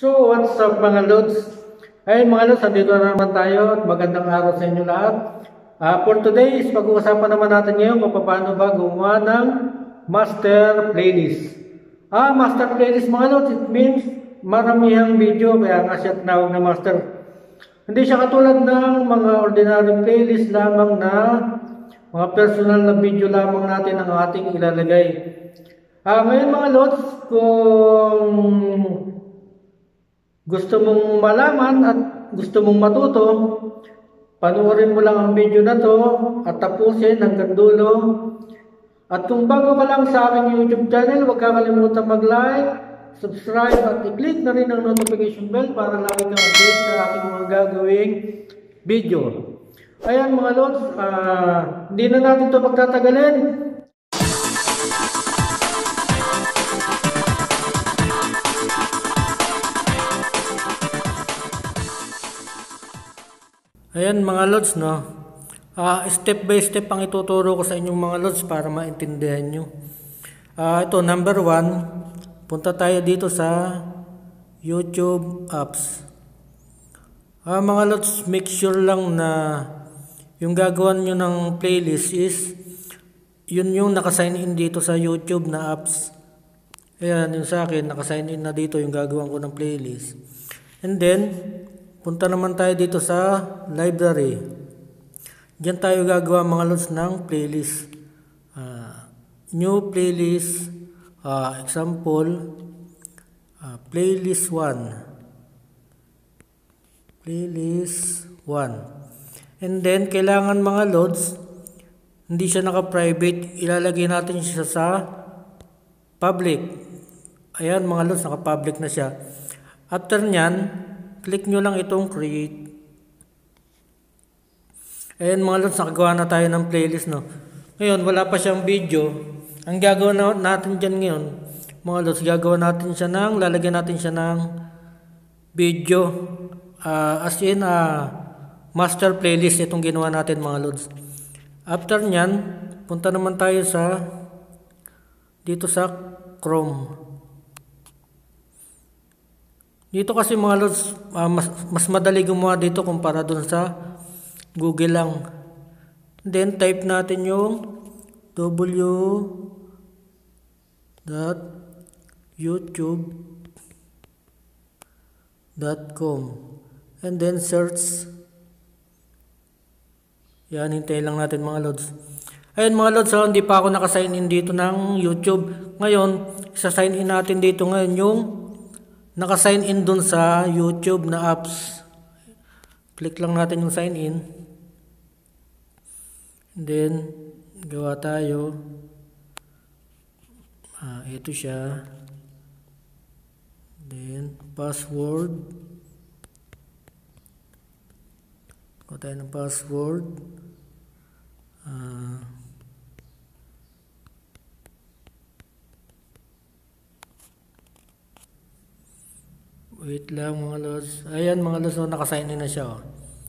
So, what's up mga Lods? Ayun mga Lods, andito na naman tayo at magandang araw sa inyo lahat. For today, pag-uusapan naman natin ngayon kung paano ba gumawa ng master playlist. Master playlist mga Lods, it means maramihang video, kaya nga siya tinawag na master. Hindi siya katulad ng mga ordinary playlist lamang na mga personal na video lamang natin ang ating ilalagay. Ngayon mga Lods, kung gusto mong malaman at gusto mong matuto, panoorin mo lang ang video na to at tapusin hanggang dulo. At kung bago ka lang sa aking YouTube channel, huwag kakalimutan mag-like, subscribe at i-click na rin ang notification bell para lagi kang update sa aking mga gagawing video. Ayan mga Lods, hindi na natin ito pagtatagalin. Ayan mga Lods, no? Step by step ang ituturo ko sa inyong mga Lods para maintindihan nyo. Ito, number 1, punta tayo dito sa YouTube apps. Mga Lods, make sure lang na yung gagawan nyo ng playlist is yun yung nakasign in dito sa YouTube na apps. Ayan, yung sa akin, nakasign in na dito yung gagawan ko ng playlist. And then, punta naman tayo dito sa library. Diyan tayo gagawa mga Lods ng playlist. New playlist, example, playlist 1. Playlist 1. And then, kailangan mga Lods, hindi siya naka-private, ilalagay natin siya sa public. Ayan mga Lods, naka-public na siya. After nyan, click nyo lang itong create. Ayan mga Lods, nakagawa na tayo ng playlist, no? Ngayon, wala pa siyang video. Ang gagawin natin dyan ngayon, mga Lods, lalagyan natin siya ng video. As in, master playlist itong ginawa natin mga Lods. After nyan, punta naman tayo dito sa Chrome. Dito kasi mga Lods, mas madali gumawa dito kumpara dun sa Google lang. Then type natin yung www.youtube.com and then search. Yan, hintayin lang natin mga Lods. Ayun mga Lods, hindi pa ako nakasign in dito ng YouTube. Ngayon, isa-sign in natin dito ngayon yung naka-sign in dun sa YouTube na apps. Click lang natin yung sign in. And then, gawa tayo. Ito siya. Then, password. Gawa tayo ng password. Wait lang mga Lods. Ayan mga Lods, nakasign in na siya.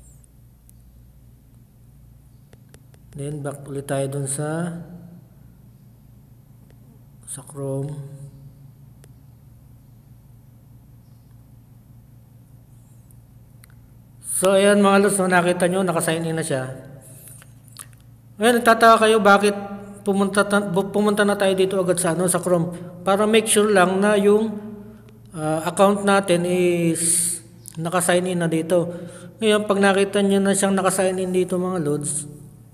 Then back ulit tayo dun sa Chrome. So ayan mga Lods, nakita nyo, nakasign in na siya. Ngayon, nagtataka kayo bakit pumunta na tayo dito agad sa Chrome. Para make sure lang na yung account natin is naka-sign in na dito. Ngayon, pag nakita nyo na siyang naka-sign in dito mga Lods,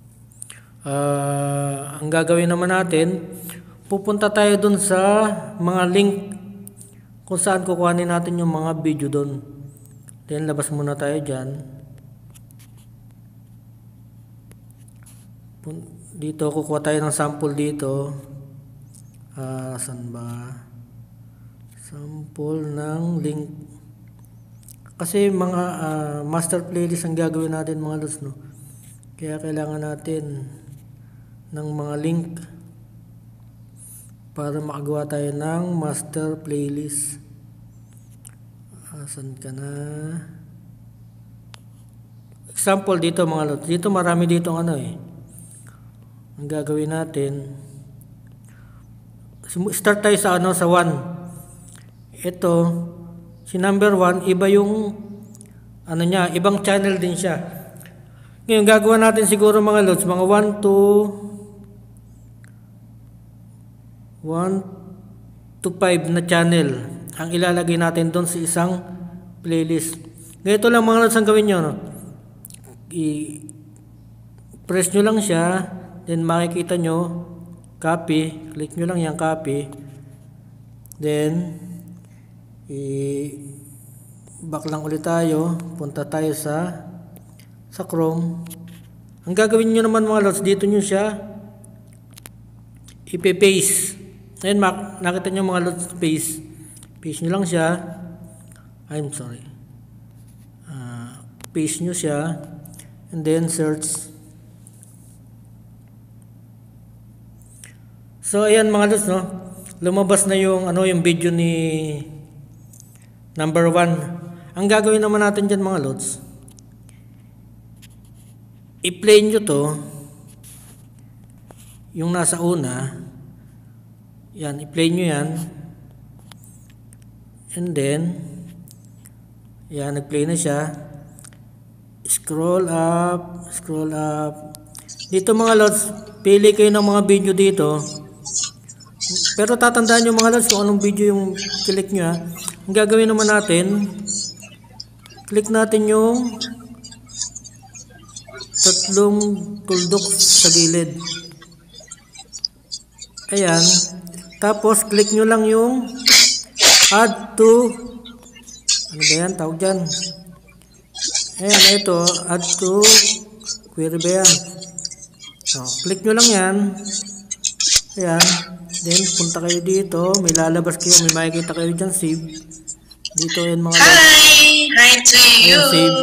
ang gagawin naman natin, pupunta tayo dun sa mga link kung saan kukuhanin natin yung mga video dun. Then, labas muna tayo dyan. Dito, kukuha tayo ng sample dito. Saan ba? Sample ng link. Kasi mga master playlist ang gagawin natin mga Lods, no? Kaya kailangan natin ng mga link para makagawa tayo ng master playlist. Saan ka na? Example dito mga Lods. Dito marami dito ang ang gagawin natin. Start tayo sa 1. Ito, Si number 1, iba yung ano niya, ibang channel din siya. Ngayon, gagawa natin siguro mga loads, mga 1 to 5 na channel ang ilalagay natin doon sa isang playlist. Ganito lang mga loads ang gawin nyo. No? I-press nyo lang siya, then makikita nyo, copy, click nyo lang yung copy, then back lang ulit tayo, punta tayo sa Chrome. Ang gagawin nyo naman mga loads, dito nyo siya ipe-paste. Ayun, nakita nyo mga loads, paste nyo lang siya, paste nyo siya, and then search. So ayan mga loads, no, lumabas na yung yung video ni number 1. Ang gagawin naman natin dyan mga loads, i-play nyo to, yung nasa una, yan, i-play nyo yan, and then yan, nag-play na siya, scroll up, dito mga loads, pili kayo ng mga video dito, pero tatandaan nyo mga loads kung anong video yung click nyo. Ang gagawin naman natin, click natin yung 3 tuldok sa gilid. Ayan. Tapos, click nyo lang yung add to, ano ba yan? Tawag dyan. Ayan, ito, add to query ba yan? So, click nyo lang yan. Ayan. Then, punta kayo dito. May lalabas kayo. May makikita kayo dyan. Save. Dito yan mga Hi to you. Ayan, save.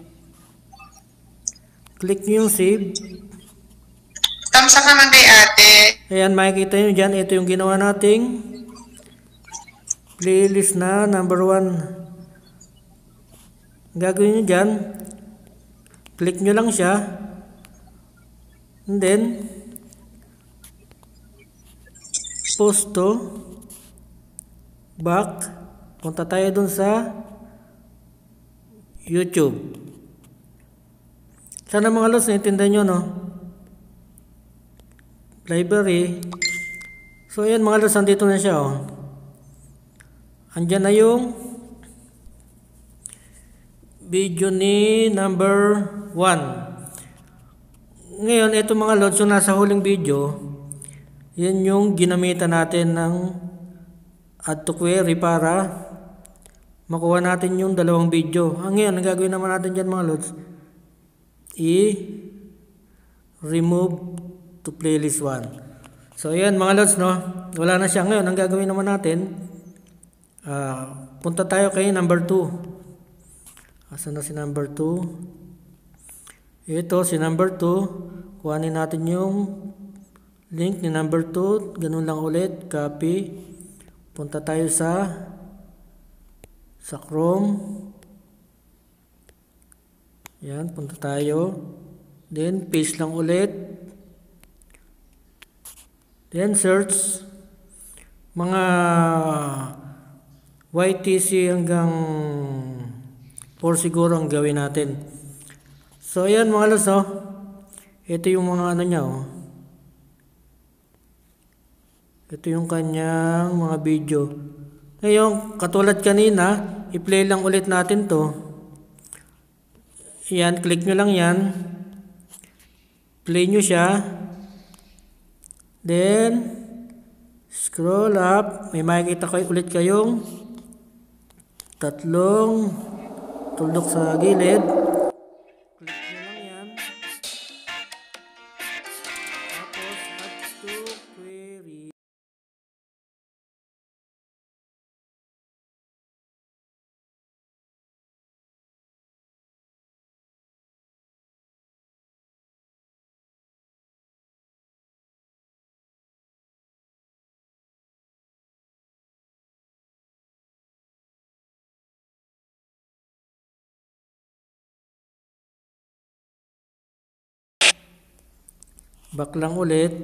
Click nyo yung save. Tamsa ka man kay ate. Ayan, makikita nyo dyan. Ito yung ginawa nating playlist na number 1. Gagawin nyo dyan. Click nyo lang siya. And then, post to, back, punta tayo dun sa YouTube. Sana mga lods, naiintindihan nyo, no? Library. So, ayan mga lods, nandito na siya, oh. Andyan na yung video ni number 1. Ngayon, ito mga lods, yung nasa huling video, yan yung ginamitan natin ng add to query para makuha natin yung dalawang video. Ngayon, ang gagawin naman natin dyan mga lods, i-remove to playlist 1. So, ayan mga lods, no? Wala na siya. Ngayon, ang gagawin naman natin, punta tayo kay number 2. Asan na si number 2? Ito, si number 2. Kuhanin natin yung link ni number 2. Ganun lang ulit. Copy. Punta tayo sa Chrome. Yan, punta tayo. Then, paste lang ulit. Then, search. Mga YTC hanggang 4 siguro ang gawin natin. So, ayan mga lods, oh. Ito yung mga ano niya, oh. Ito yung kanyang mga video. Ngayon, katulad kanina, i-play lang ulit natin to. Yan, click nyo lang yan. Play nyo siya. Then, scroll up. May makikita kayo ulit kayong 3 tuldok sa gilid. Click nyo lang yan. Tapos, add to query. Back lang ulit.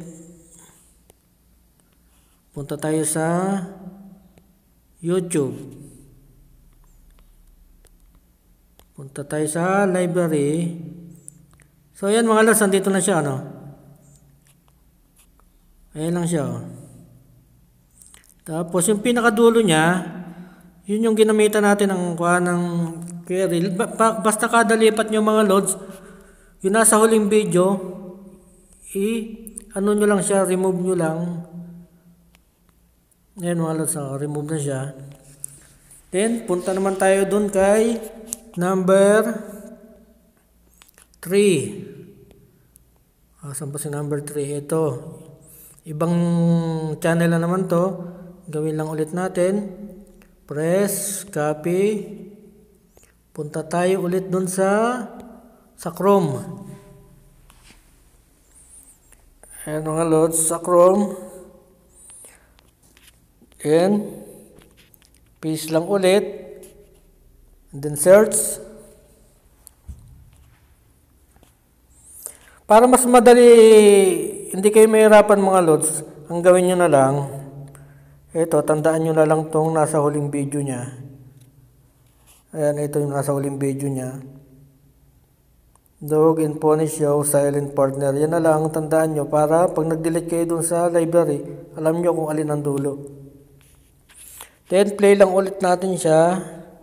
Punta tayo sa YouTube. Punta tayo sa library. So ayan mga lods, nandito na siya, ano? Ayan lang siya, oh. Tapos yung pinakadulo niya, yun yung ginamitan natin ng query. Basta kada lipat nyo mga lods, yung nasa huling video, ano nyo lang siya, remove nyo lang. Ayan mga lods, remove na siya. Then, punta naman tayo dun kay number 3. Saan pa si number 3? Ito. Ibang channel na naman to. Gawin lang ulit natin. Press, copy. Punta tayo ulit dun sa Chrome. Ayan mga lods, sa Chrome. And paste lang ulit. And then search. Para mas madali, hindi kayo mahirapan mga lods, ang gawin nyo na lang, ito, tandaan nyo na lang tong nasa huling video nya. Ayan, ito yung nasa huling video nya. Dog and Pony Show, Silent Partner. Yan na lang, tandaan nyo para pag nag-delete kayo dun sa library, alam nyo kung alin ang dulo. Then, play lang ulit natin siya.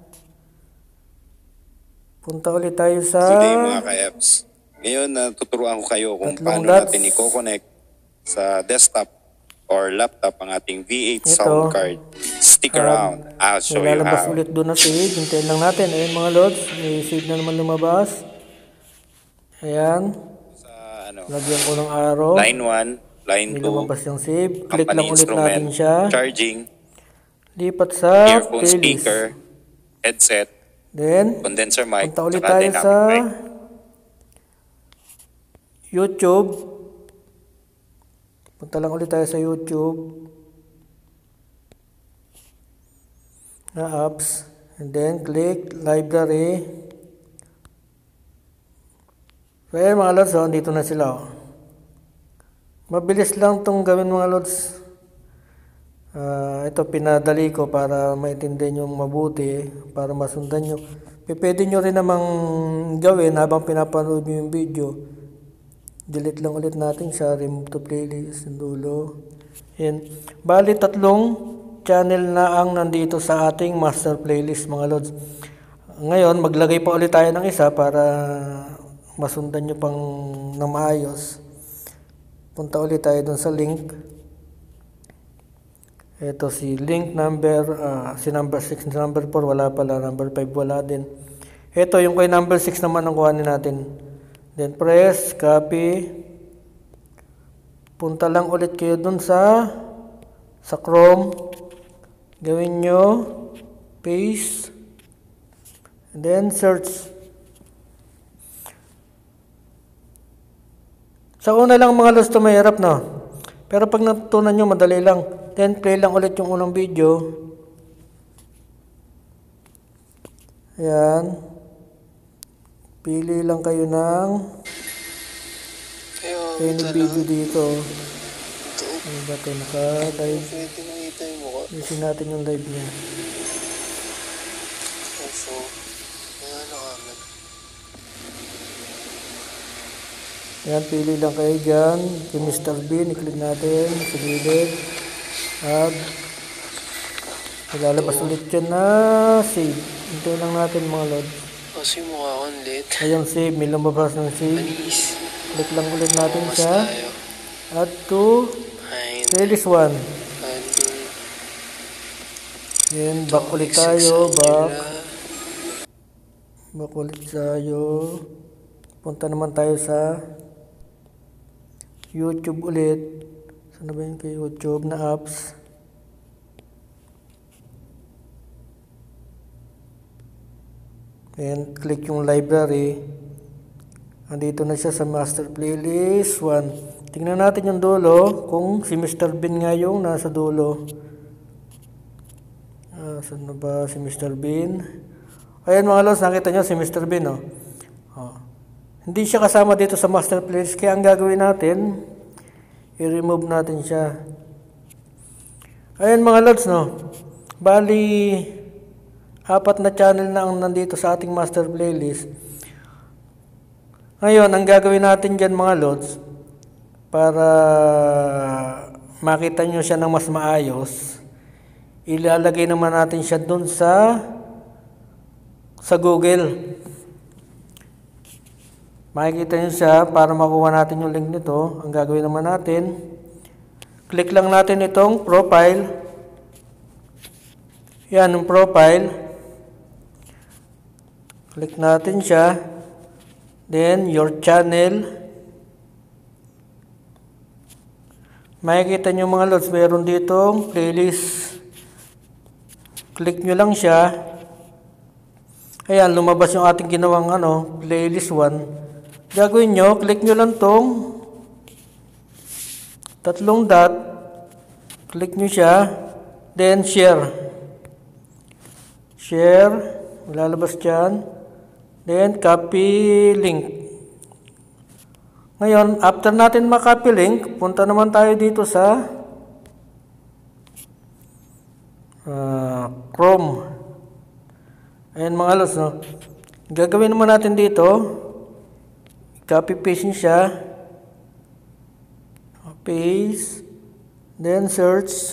Punta ulit tayo sa... Good day mga ka-EPS. Ngayon, tuturuan ko kayo kung paano natin i-connect sa desktop or laptop ang ating V8 sound card. Stick around. I'll show you lalabas how. ulit doon na save. Hintayin lang natin. Ayan mga lods. May save na naman lumabas. Ayan. Sa, Lagyan ko ng arrow. line 1, line 2. May lumabas yung save. Click Company lang ulit instrument, natin siya. charging, Lipat sa earphone playlist. speaker, headset, Then, condenser mic, punta ulit saka tayo dynamic sa mic. YouTube. Punta lang ulit tayo sa YouTube. Na apps. And then, click library. So, ayan mga lods, dito na sila. Mabilis lang itong gawin mga lods. Ito pinadali ko para maintindihan nyo mabuti, para masundan nyo. Pwede nyo rin namang gawin habang pinapanood nyo yung video. Delete lang ulit natin siya, remove to playlist, dulo. Yan. Bali, 3 channel na ang nandito sa ating master playlist mga lods. Ngayon, maglagay pa ulit tayo ng isa para masundan nyo pang na maayos. Punta ulit tayo dun sa link. Ito si link number, si number 6, number 4 wala pala, number 5 wala din. Ito yung kay number 6 naman ang kuhanin natin. Then press, copy. Punta lang ulit kayo dun sa Chrome. Gawin nyo, paste. And then search. Sa una lang mga lods to mahirap na. Pero pag natutunan nyo, madali lang. Then, play lang ulit yung unang video. Ayan. Pili lang kayo ng any video dito. Ano ba ito? Naka-live. Isin natin yung live niya. Ayan, pili lang kayo dyan. Yung Mr. Bean, i-click natin. Sa gilid. Lalabas ulit yan na save. Hintayin lang natin mga lods. Kasi mukha kong late. Ayan save, may lumabas ng save. Please. Click lang ulit natin Mas siya. tayo. Add to playlist 1. Then back ulit tayo. Back ulit tayo. Punta naman tayo sa YouTube ulit. Saan ba yun kay YouTube na apps? And click yung library. Andito na siya sa master playlist 1. Tingnan natin yung dulo kung si Mr. Bean nga yung nasa dulo. Saan na ba si Mr. Bean? Ayan mga lods, nakita nyo si Mr. Bean. Hindi siya kasama dito sa master playlist. Kaya ang gagawin natin, i-remove natin siya. Ayan mga lods, no? Bali, 4 na channel na ang nandito sa ating master playlist. Ngayon, ang gagawin natin dyan mga lods, para makita nyo siya ng mas maayos, ilalagay naman natin siya dun sa Google. Makikita nyo siya para makuha natin yung link nito. Ang gagawin naman natin, click lang natin itong profile. Yan, yung profile. Click natin siya. Then, your channel. Makikita nyo mga lods, meron ditong playlist. Click nyo lang siya. Ayan, lumabas yung ating ginawang playlist 1. Gagawin nyo, click nyo lang tong 3 dot. Click nyo siya. Then, share. Share. Lalabas dyan. Then, copy link. Ngayon, after natin ma-copy link, punta naman tayo dito sa Chrome. Ayan mga lods, no? Gagawin naman natin dito, copy paste nyo siya. Paste. Then, search.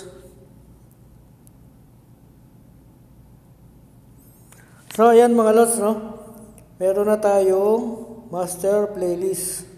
So, ayan mga lods, no? Meron na tayong master playlist.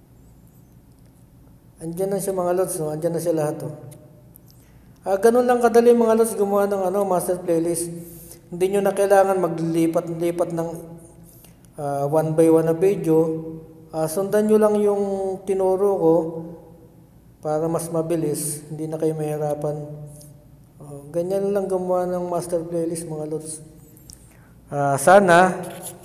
Andyan na siya mga lods, no? Andyan na siya lahat, no? Ganun lang kadali mga lods gumawa ng master playlist. Hindi nyo na kailangan maglipat-lipat ng 1 by 1 na video. Sundan nyo lang yung tinuro ko para mas mabilis. Hindi na kayo mahirapan. Ganyan lang gumawa ng master playlist mga lods. Sana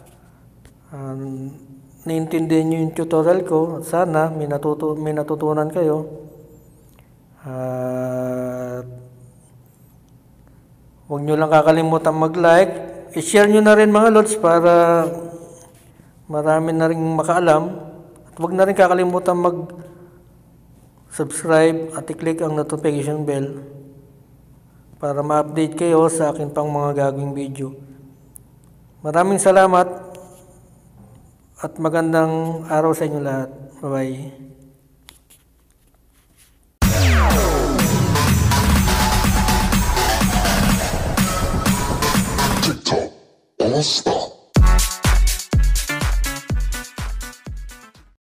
naintindihan nyo yung tutorial ko. Sana may natutunan kayo. Huwag nyo lang kakalimutan mag-like. I-share nyo na rin mga lods para marami na rin makaalam. At huwag na rin kakalimutan mag-subscribe at i-click ang notification bell para ma-update kayo sa akin pang mga gagawing video. Maraming salamat at magandang araw sa inyo lahat. Bye-bye. TikTok, all stop.